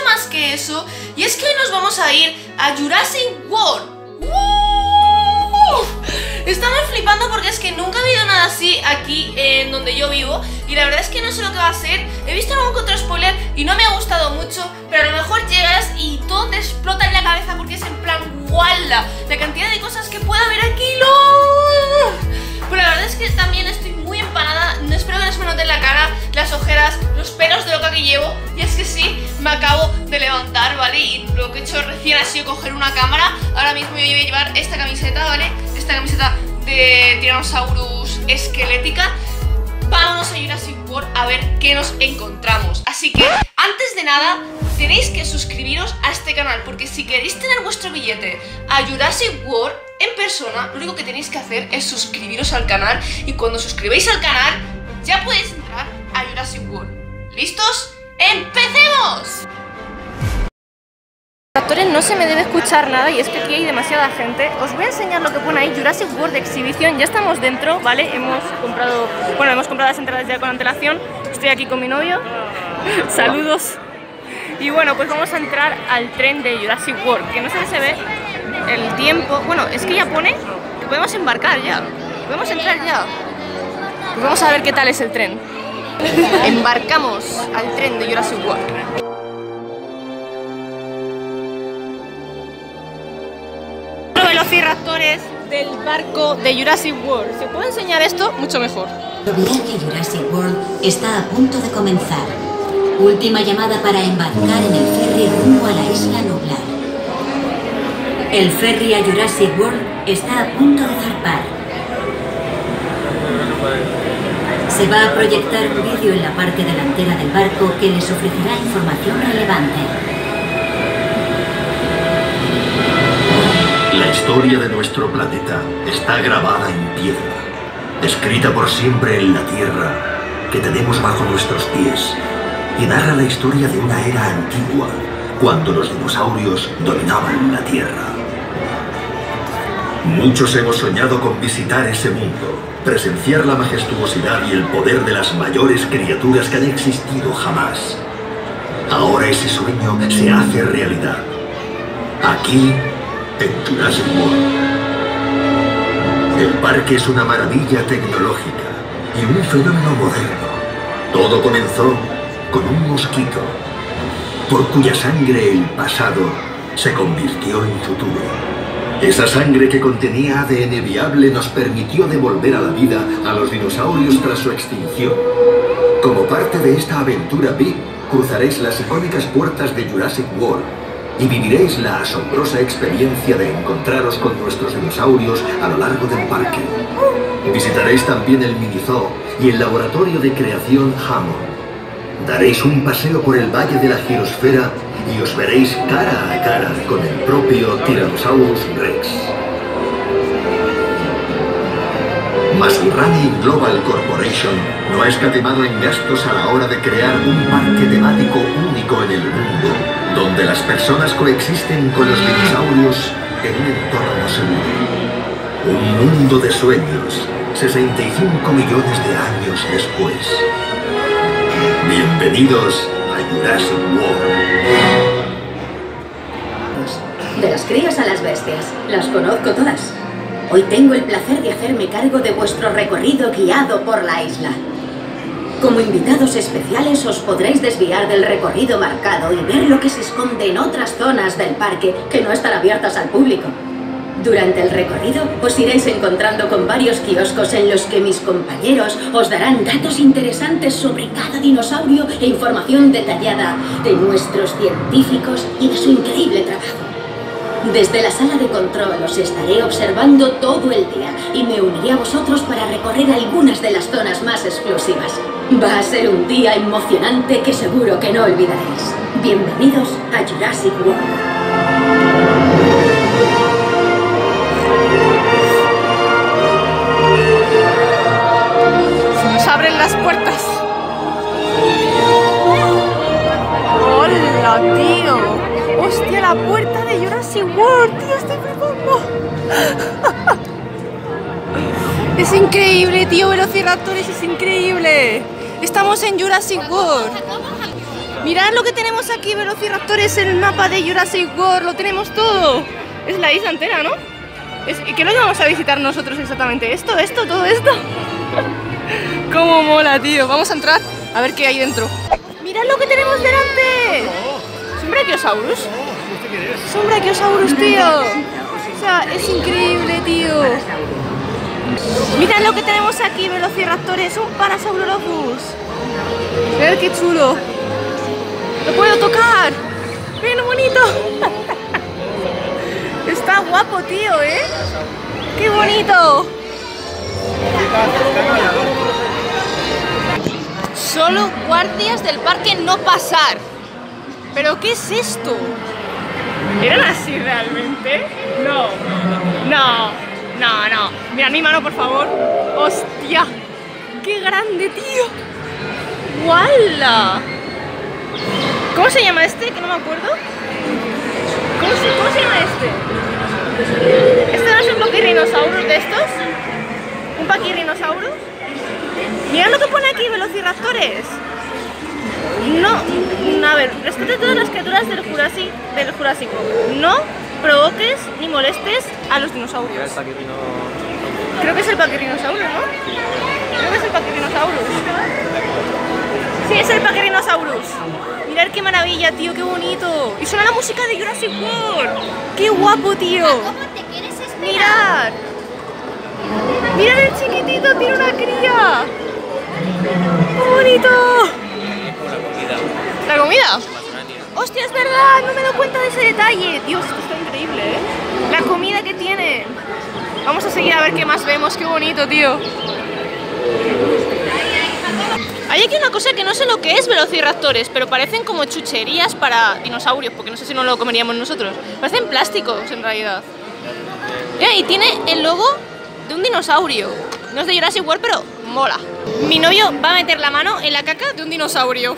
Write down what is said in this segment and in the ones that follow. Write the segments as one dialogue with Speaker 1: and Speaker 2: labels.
Speaker 1: más que eso, y es que hoy nos vamos a ir a Jurassic World. Estamos flipando porque es que nunca ha habido nada así aquí en donde yo vivo, y la verdad es que no sé lo que va a ser. He visto algún otro spoiler y no me ha gustado mucho, pero a lo mejor llegas y todo te explota en la cabeza porque es en plan ¡wala! La cantidad de cosas que puede haber aquí, Pero la verdad es que también estoy muy empanada. No espero que no se me note en la cara las ojeras, los pelos de loca que llevo. Y es que sí, me acabo de levantar, ¿vale? Y lo que he hecho recién ha sido coger una cámara. Ahora mismo yo voy a llevar esta camiseta, ¿vale? Esta camiseta de Tyrannosaurus esquelética. Vámonos a Jurassic World a ver qué nos encontramos. Así que, antes de nada, tenéis que suscribiros a este canal, porque si queréis tener vuestro billete a Jurassic World en persona, lo único que tenéis que hacer es suscribiros al canal. Y cuando suscribáis al canal, ya podéis entrar a Jurassic World. ¿Listos? ¡Empecemos!
Speaker 2: Actores, no se me debe escuchar nada y es que aquí hay demasiada gente. Os voy a enseñar lo que pone ahí, Jurassic World Exhibition. Ya estamos dentro, ¿vale? Hemos comprado las entradas ya con antelación. Estoy aquí con mi novio. Saludos. Y bueno, pues vamos a entrar al tren de Jurassic World, que no sé si se ve el tiempo. Bueno, es que ya pone que podemos embarcar ya. Podemos entrar ya. Pues vamos a ver qué tal es el tren. Embarcamos al tren de Jurassic World. Velociraptores del barco de Jurassic World. Si puedo enseñar esto, mucho mejor.
Speaker 3: El viaje a Jurassic World está a punto de comenzar. Última llamada para embarcar en el ferry rumbo a la isla Nublar. El ferry a Jurassic World está a punto de zarpar. Se va a proyectar un vídeo en la parte delantera del barco que les ofrecerá información relevante.
Speaker 4: La historia de nuestro planeta está grabada en piedra, escrita por siempre en la tierra que tenemos bajo nuestros pies, y narra la historia de una era antigua, cuando los dinosaurios dominaban la tierra. Muchos hemos soñado con visitar ese mundo, presenciar la majestuosidad y el poder de las mayores criaturas que han existido jamás. Ahora ese sueño se hace realidad. Aquí, en Jurassic World. El parque es una maravilla tecnológica y un fenómeno moderno. Todo comenzó con un mosquito, por cuya sangre el pasado se convirtió en futuro. Esa sangre que contenía ADN viable nos permitió devolver a la vida a los dinosaurios tras su extinción. Como parte de esta aventura VIP, cruzaréis las icónicas puertas de Jurassic World y viviréis la asombrosa experiencia de encontraros con nuestros dinosaurios a lo largo del parque. Visitaréis también el mini-zoo y el laboratorio de creación Hammond. Daréis un paseo por el Valle de la Girosfera y os veréis cara a cara con el propio Tyrannosaurus Rex. Masrani Global Corporation no ha escatimado en gastos a la hora de crear un parque temático único en el mundo, donde las personas coexisten con los dinosaurios en un entorno seguro. Un mundo de sueños, 65 millones de años después. Bienvenidos a Jurassic World.
Speaker 3: De las crías a las bestias, las conozco todas. Hoy tengo el placer de hacerme cargo de vuestro recorrido guiado por la isla. Como invitados especiales os podréis desviar del recorrido marcado y ver lo que se esconde en otras zonas del parque que no están abiertas al público. Durante el recorrido os iréis encontrando con varios kioscos en los que mis compañeros os darán datos interesantes sobre cada dinosaurio e información detallada de nuestros científicos y de su increíble trabajo. Desde la sala de control os estaré observando todo el día y me uniré a vosotros para recorrer algunas de las zonas más exclusivas. Va a ser un día emocionante que seguro que no olvidaréis. Bienvenidos a Jurassic World.
Speaker 2: Se nos abren las puertas. ¡Hola, tío! ¡Hostia, la puerta de Jurassic World! ¡Tío, estoy flipando! Es increíble, tío, Velociraptores, es increíble. Estamos en Jurassic World. Mirad lo que tenemos aquí, velociraptores, el mapa de Jurassic World, lo tenemos todo. Es la isla entera, ¿no? ¿Qué es lo que vamos a visitar nosotros exactamente? ¿Esto, todo esto? ¡Cómo mola, tío! Vamos a entrar a ver qué hay dentro. ¡Mirad lo que tenemos delante! ¿Es un Brachiosaurus? Es un Brachiosaurus, tío. O sea, es increíble, tío. Mirad lo que tenemos aquí, velociraptores, un Parasaurolophus. Mirad qué chulo. ¡Lo puedo tocar! ¡Qué bonito! Está guapo, tío, ¿eh? ¡Qué bonito! Solo guardias del parque no pasar. ¿Pero qué es esto? ¿Eran así realmente? No. Mira mi mano, por favor. ¡Hostia! ¡Qué grande, tío! ¡Wala! ¿Cómo se llama este? Que no me acuerdo. ¿Cómo se llama este? ¿Este no es un Pachyrhinosaurus de estos? ¿Un Pachyrhinosaurus? Mirad lo que pone aquí, velociraptores. No, a ver, respete todas las criaturas del Jurásico. No provoques ni molestes a los dinosaurios. Creo que es el Pachyrhinosaurus, ¿no? Creo que es el Pachyrhinosaurus. Sí, es el Pachyrhinosaurus. Mirad qué maravilla, tío, qué bonito. Y suena la música de Jurassic World. Qué guapo, tío. Mirad. Mirad el chiquitito, tiene una cría. ¡Qué bonito! ¿La comida? ¡Hostia, es verdad! No me he dado cuenta de ese detalle. Dios, esto está increíble, ¿eh? La comida que tiene. Vamos a seguir a ver qué más vemos. ¡Qué bonito, tío! Hay aquí una cosa que no sé lo que es, velociraptores, pero parecen como chucherías para dinosaurios, porque no sé si no lo comeríamos nosotros. Parecen plásticos, en realidad. Y tiene el logo de un dinosaurio. No es de Jurassic World, pero mola. Mi novio va a meter la mano en la caca de un dinosaurio.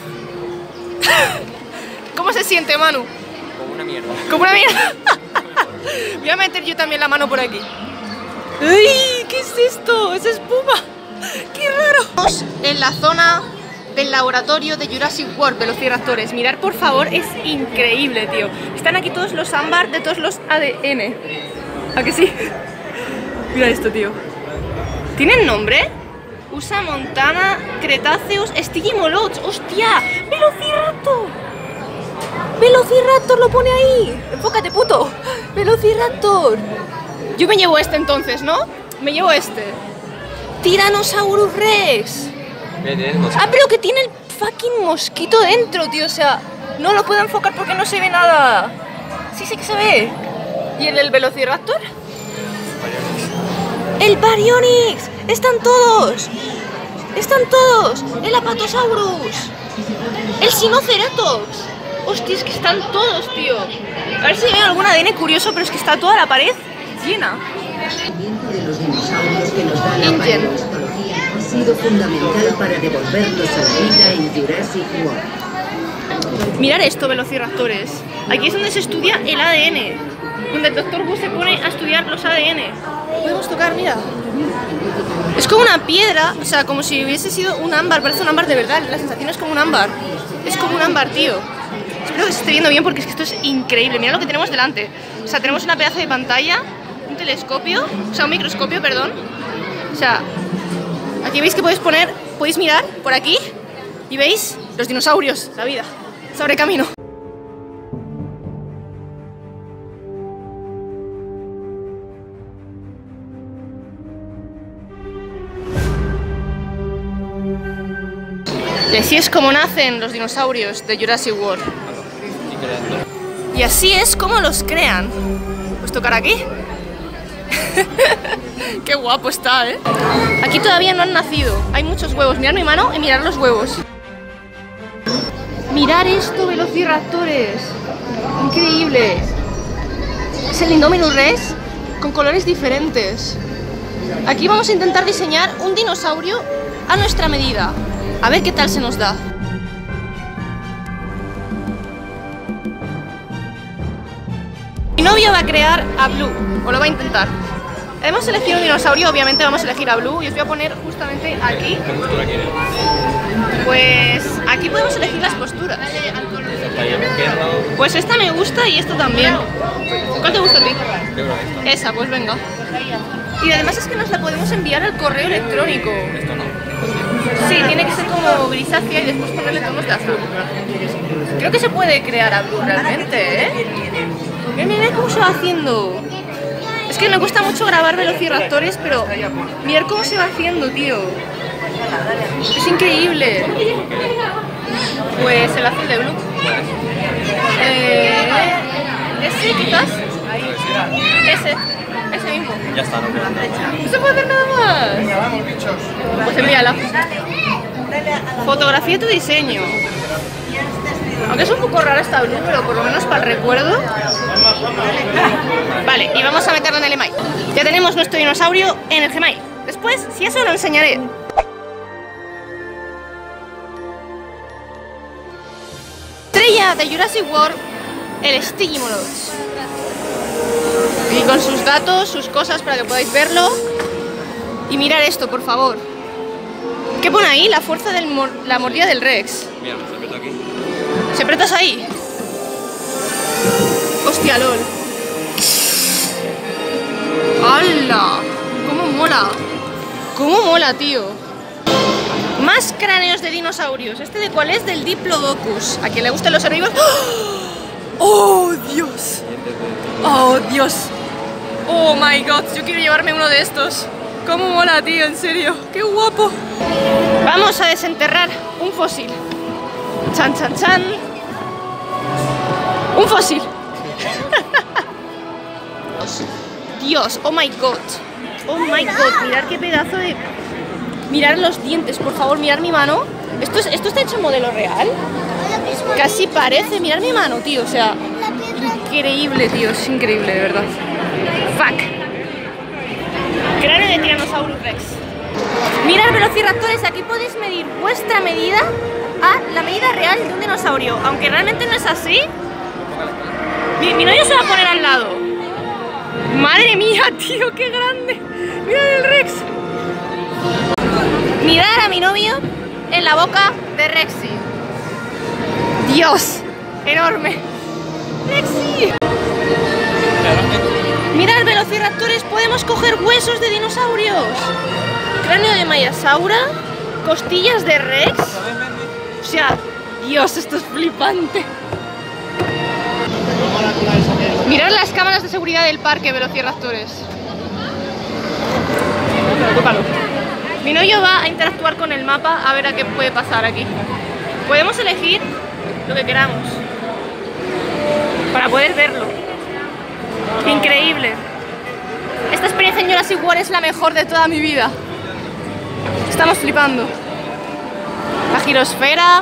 Speaker 2: ¿Cómo se siente, Manu?
Speaker 5: Como una mierda.
Speaker 2: Como una mierda. Voy a meter yo también la mano por aquí. ¡Ay! ¿Qué es esto? ¡Es espuma! ¡Qué raro! Estamos en la zona del laboratorio de Jurassic World, velociraptores. Mirad, por favor, es increíble, tío. Están aquí todos los ámbar de todos los ADN. ¿A que sí? Mira esto, tío. ¿Tienen nombre? Usa Montana, Cretaceous, Stygimoloch. ¡Hostia! ¡Velociraptor! ¡Velociraptor lo pone ahí! ¡Enfócate, puto! ¡Velociraptor! Yo me llevo este entonces, ¿no? Me llevo este. Tyrannosaurus Rex. Ah, pero que tiene el fucking mosquito dentro, tío. O sea, no lo puedo enfocar porque no se ve nada. Sí, sí que se ve. ¿Y el del Velociraptor? ¡El Baryonyx! ¡Están todos! ¡Están todos! ¡El Apatosaurus! ¡El Sinoceratops! ¡Hostia, es que están todos, tío! A ver si veo algún ADN curioso, pero es que está toda la pared llena.
Speaker 3: De los dinosaurios que nos da la paleontología ha sido fundamental para devolvernos a la vida en Jurassic World.
Speaker 2: Mirad esto, velociraptores. Aquí es donde se estudia el ADN. Donde el Dr. Wu se pone a estudiar los ADN. Podemos tocar, mira. Es como una piedra, o sea, como si hubiese sido un ámbar. Parece un ámbar de verdad, la sensación es como un ámbar. Es como un ámbar, tío. Espero que se esté viendo bien porque es que esto es increíble. Mirad lo que tenemos delante. O sea, tenemos una pedazo de pantalla, un telescopio, o sea, un microscopio, perdón. O sea, aquí veis que podéis mirar por aquí y veis los dinosaurios, la vida. Se abre camino. Y así es como nacen los dinosaurios de Jurassic World. Y así es como los crean. ¿Puedes tocar aquí? Qué guapo está, ¿eh? Aquí todavía no han nacido. Hay muchos huevos. Mirad mi mano y mirad los huevos. Mirad esto, velociraptores. Increíble. Es el Indominus Rex con colores diferentes. Aquí vamos a intentar diseñar un dinosaurio a nuestra medida. A ver qué tal se nos da. Mi novio va a crear a Blue, o lo va a intentar. Hemos elegido un dinosaurio, obviamente vamos a elegir a Blue y os voy a poner justamente aquí.
Speaker 5: ¿Qué postura quieres?
Speaker 2: Pues aquí podemos elegir las posturas. Pues esta me gusta y esta también. ¿Cuál te gusta a ti? Esa, pues venga. Y además es que nos la podemos enviar al correo electrónico. Sí, tiene que ser como grisácea y después ponerle tonos de azul. Creo que se puede crear a Blue realmente, ¿eh? Mira cómo se va haciendo. Es que me cuesta mucho grabar velociraptores, pero mirad cómo se va haciendo, tío. Es increíble. Pues el azul de Blue. Ese quizás. Ese mismo.
Speaker 5: Ya está, no queda nada.
Speaker 2: No se puede hacer nada más. Pues envíala. Fotografía tu diseño. Aunque es un poco rara esta Blue, pero por lo menos para el recuerdo. Vale, y vamos a meterlo en el Gmail. Ya tenemos nuestro dinosaurio en el Gmail. Después, si eso lo enseñaré. Estrella de Jurassic World, el Stygimoloch. Y con sus datos, sus cosas para que podáis verlo. Y mirar esto, por favor. ¿Qué pone ahí? La fuerza de la mordida del Rex.
Speaker 5: Mira, se aprieta aquí.
Speaker 2: ¿Se apretas ahí? Hostia, lol. ¡Hala! ¡Cómo mola! ¡Cómo mola, tío! Más cráneos de dinosaurios. ¿Este de cuál es? Del Diplodocus. ¿A quien le gustan los herbívoros? ¡Oh, Dios! ¡Oh, Dios! ¡Oh, my God! Yo quiero llevarme uno de estos. ¡Cómo mola, tío! En serio. ¡Qué guapo! Vamos a desenterrar un fósil. ¡Chan, chan, chan! ¡Un fósil! Dios, oh my God. Oh my God, mirad qué pedazo de... Mirad los dientes, por favor, mirad mi mano. ¿Esto está hecho en modelo real? Casi parece, mirad mi mano, tío, o sea... Increíble, tío, es increíble, de verdad. Fuck. Cráneo de Tyrannosaurus Rex. Mirad, velociraptores, aquí podéis medir vuestra medida a la medida real de un dinosaurio. Aunque realmente no es así. Mi novio se va a poner al lado. Madre mía, tío, qué grande. Mirad el Rex. Mirad a mi novio en la boca de Rexy. Dios, enorme. Rexy. Mirad, velociraptores, podemos coger huesos de dinosaurios. Cráneo de Mayasaura, costillas de Rex. O sea, Dios, esto es flipante. Mirad las cámaras de seguridad del parque, velociraptores. Mi novio va a interactuar con el mapa a ver a qué puede pasar aquí. Podemos elegir lo que queramos para poder verlo. Increíble. Esta experiencia en Jurassic World es la mejor de toda mi vida. Estamos flipando. La girosfera.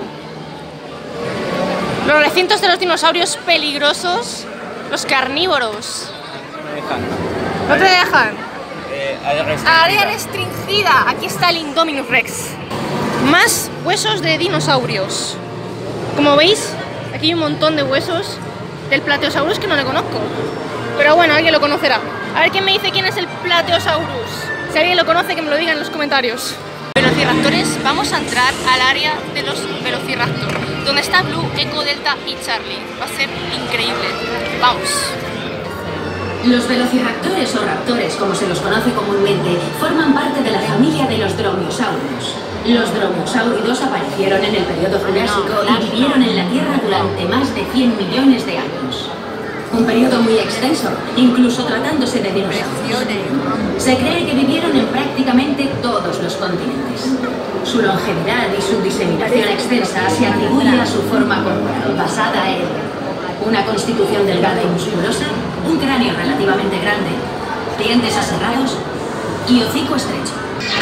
Speaker 2: Los recintos de los dinosaurios peligrosos. Los carnívoros. ¿No te dejan? Área restringida. Aquí está el Indominus Rex. Más huesos de dinosaurios. Como veis, aquí hay un montón de huesos del Plateosaurus que no le conozco. Pero bueno, alguien lo conocerá. A ver quién me dice quién es el Plateosaurus. Si alguien lo conoce, que me lo diga en los comentarios. Velociraptores, vamos a entrar al área de los Velociraptor, donde está Blue, Echo, Delta y Charlie. Va a ser increíble. Vamos.
Speaker 3: Los velociraptores o raptores, como se los conoce comúnmente, forman parte de la familia de los dromeosáuridos. Los dromeosáuridos aparecieron en el periodo Jurásico y vivieron en la Tierra durante más de 100 millones de años. Un periodo muy extenso, incluso tratándose de dinosaurios. Se cree que vivieron en prácticamente todos los continentes. Su longevidad y su diseminación extensa se atribuye a su forma corporal, basada en una constitución delgada y musculosa, un cráneo relativamente grande, dientes aserrados y hocico estrecho.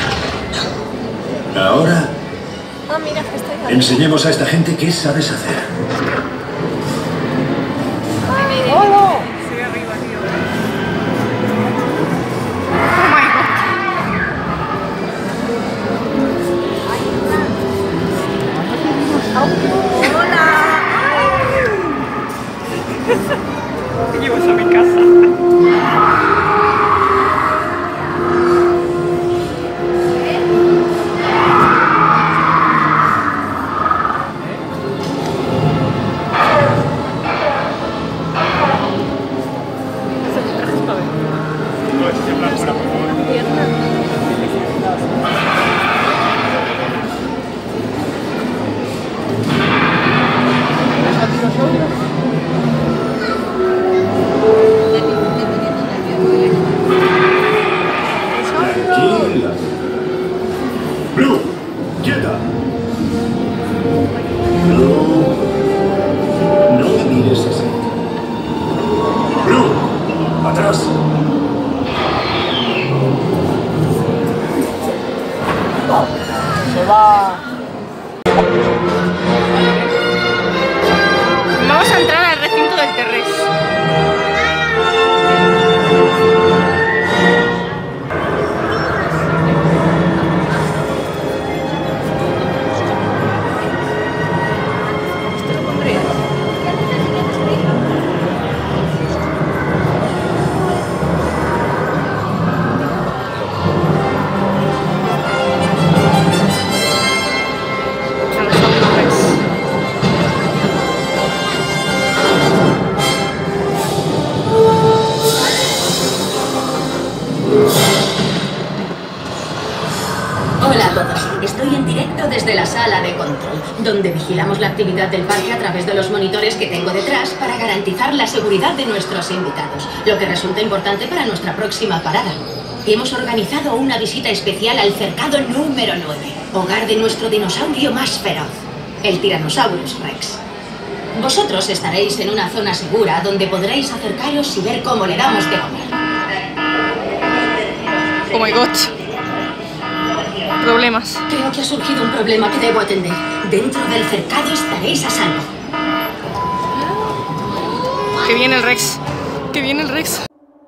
Speaker 4: Ahora, enseñemos a esta gente qué sabes hacer.
Speaker 2: Llevas a mi casa.
Speaker 3: de la sala de control, donde vigilamos la actividad del parque a través de los monitores que tengo detrás para garantizar la seguridad de nuestros invitados, lo que resulta importante para nuestra próxima parada. Hemos organizado una visita especial al cercado número 9, hogar de nuestro dinosaurio más feroz, el Tyrannosaurus Rex. Vosotros estaréis en una zona segura donde podréis acercaros y ver cómo le damos de comer.
Speaker 2: Oh my god. Problemas.
Speaker 3: Creo que ha surgido un problema que debo atender. Dentro del cercado estaréis a salvo.
Speaker 2: Que viene el Rex. Que viene el Rex.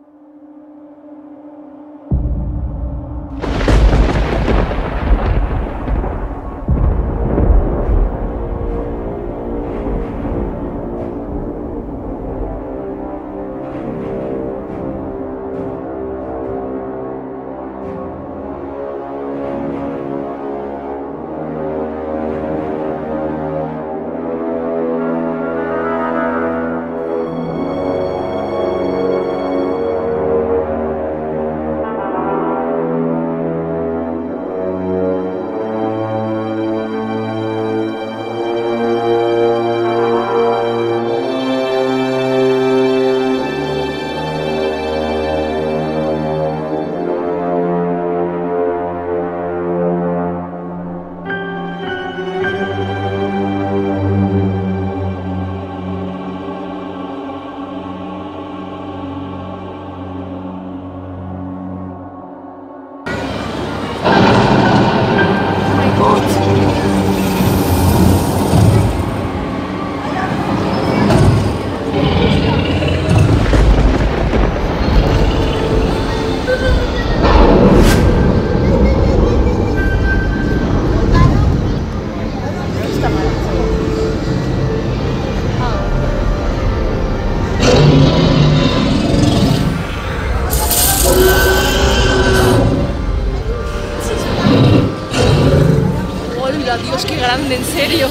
Speaker 2: Dios, qué grande, en serio.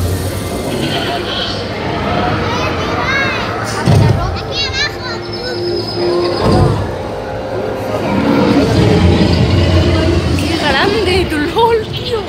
Speaker 2: Qué grande, tu LOL, tío.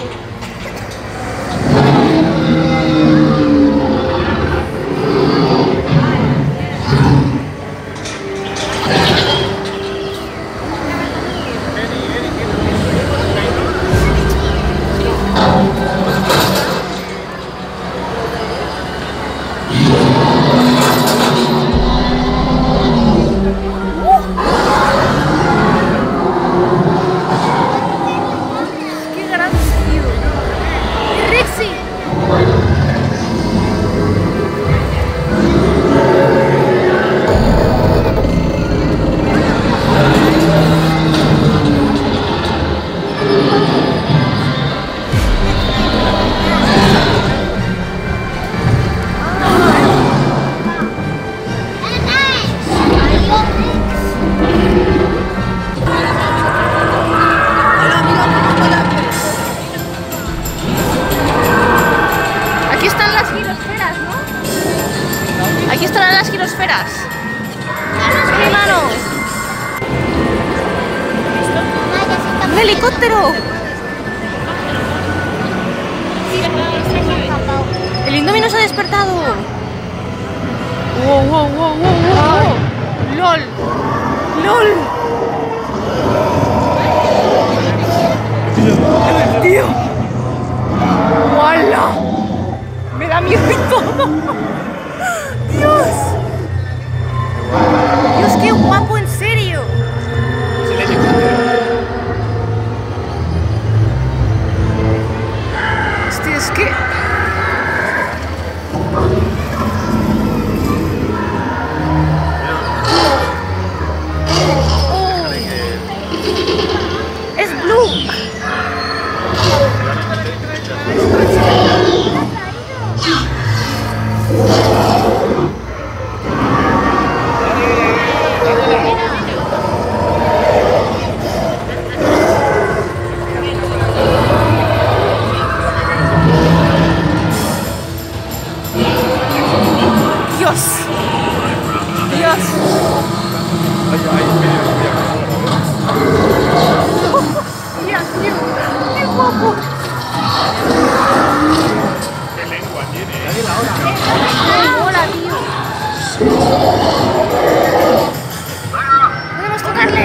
Speaker 2: Aquí estarán las girosferas. ¡Sí, mano! ¡Un helicóptero! ¡El Indomie se ha despertado! ¡Wow, wow, wow, wow, wow! ¡Lol! ¡Lol! ¡Tío! ¡Hola! ¡Me da miedo y todo! ¡Dios! ¡Dios, qué guapo, en serio! Hostia, es que... ¡Es blue!
Speaker 6: ¿Qué lengua tiene?
Speaker 2: ¡Hola, tío! ¡Podemos tocarle!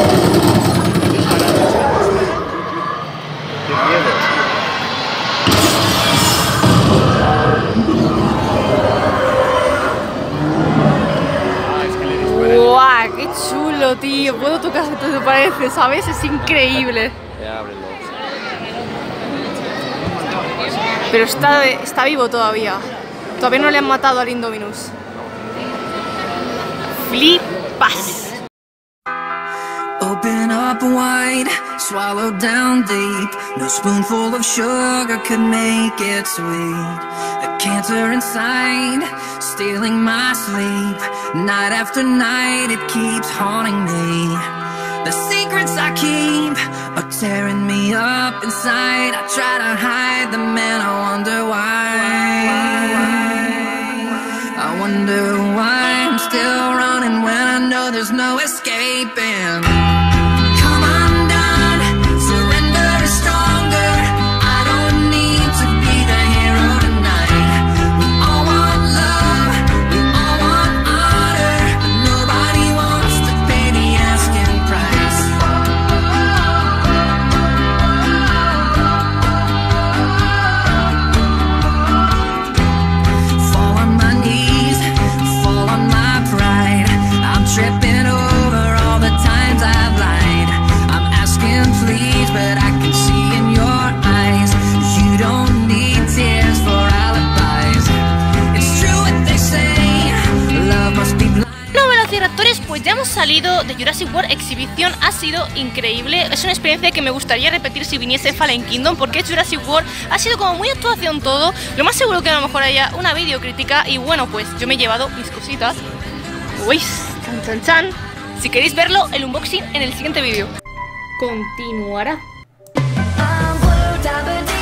Speaker 6: ¡Qué miedo!
Speaker 2: ¡Guau! ¡Qué chulo, tío! Puedo tocar todo, te parece, ¿sabes? Es increíble. Pero está vivo todavía. Todavía no le han matado al Indominus. Flipas.
Speaker 7: Open up wide, swallow down deep. No spoonful of sugar could make it sweet. A cancer inside, stealing my sleep. Night after night, it keeps haunting me. The secrets I keep are tearing me up inside. I try to hide them and I wonder why. I wonder why I'm still running when I know there's no escaping. Come undone, surrender is stronger. I don't need to be the hero tonight. We all want love, we all want honor, but nobody wants to pay the asking price. Fall on my knees, fall on my pride. I'm tripping over all the times I've lied. I'm asking please, but I can see in your eyes you don't need tears for alibis. It's true what they say, love must be blind.
Speaker 2: Bueno, velociraptores, pues ya hemos salido de Jurassic World Exhibición. Ha sido increíble. Es una experiencia que me gustaría repetir si viniese Fallen Kingdom, porque es Jurassic World. Ha sido como muy actuación todo. Lo más seguro que a lo mejor haya una videocrítica. Y bueno, pues yo me he llevado mis cositas. Uy, chan chan chan. Si queréis verlo, el unboxing en el siguiente vídeo. Continuará.
Speaker 7: I'm blue,